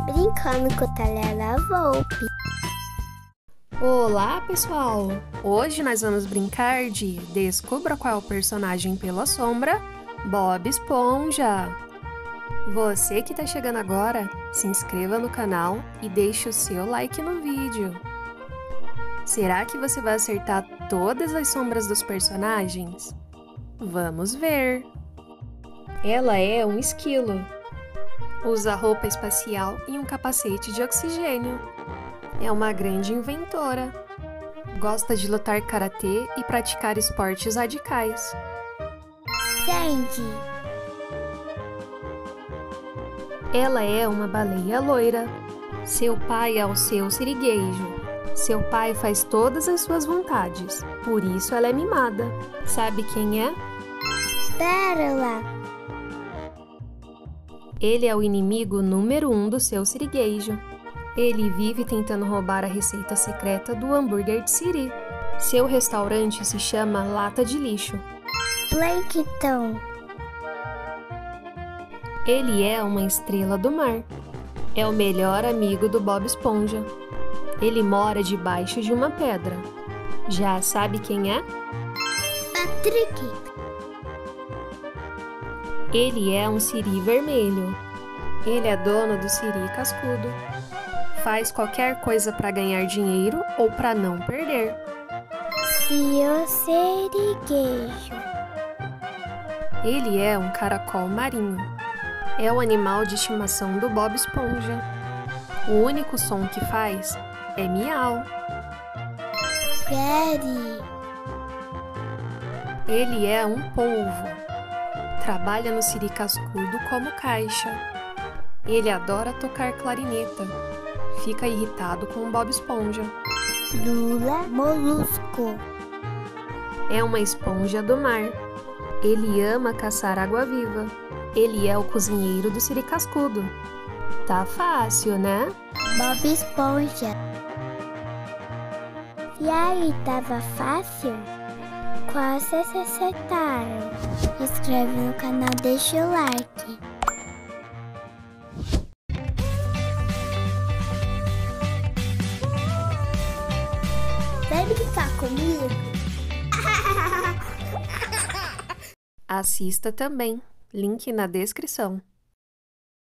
brincando com o Talela Volpe. Olá, pessoal! Hoje nós vamos brincar de Descubra qual é o personagem pela sombra, Bob Esponja. Você que está chegando agora, se inscreva no canal e deixe o seu like no vídeo. Será que você vai acertar todas as sombras dos personagens? Vamos ver! Ela é um esquilo. Usa roupa espacial e um capacete de oxigênio. É uma grande inventora. Gosta de lutar karatê e praticar esportes radicais. Sandy. Ela é uma baleia loira. Seu pai é o seu sirigueijo. Seu pai faz todas as suas vontades, por isso ela é mimada. Sabe quem é? Pérola. Ele é o inimigo número 1 do seu sirigueijo. Ele vive tentando roubar a receita secreta do hambúrguer de siri. Seu restaurante se chama Lata de Lixo. Plankton. Ele é uma estrela do mar. É o melhor amigo do Bob Esponja. Ele mora debaixo de uma pedra. Já sabe quem é? Patrick. Ele é um siri vermelho. Ele é dono do siri cascudo. Faz qualquer coisa para ganhar dinheiro ou para não perder. Seu sirigueijo. Ele é um caracol marinho. É o animal de estimação do Bob Esponja. O único som que faz é miau. Gary. Ele é um polvo. Trabalha no siri cascudo como caixa. Ele adora tocar clarineta. Fica irritado com o Bob Esponja. Lula Molusco. É uma esponja do mar. Ele ama caçar água-viva. Ele é o cozinheiro do siri cascudo. Tá fácil, né? Bob Esponja. E aí, tava fácil? Quase acertaram. Se inscreve no canal, deixa o like. Vem brincar comigo? Assista também. Link na descrição.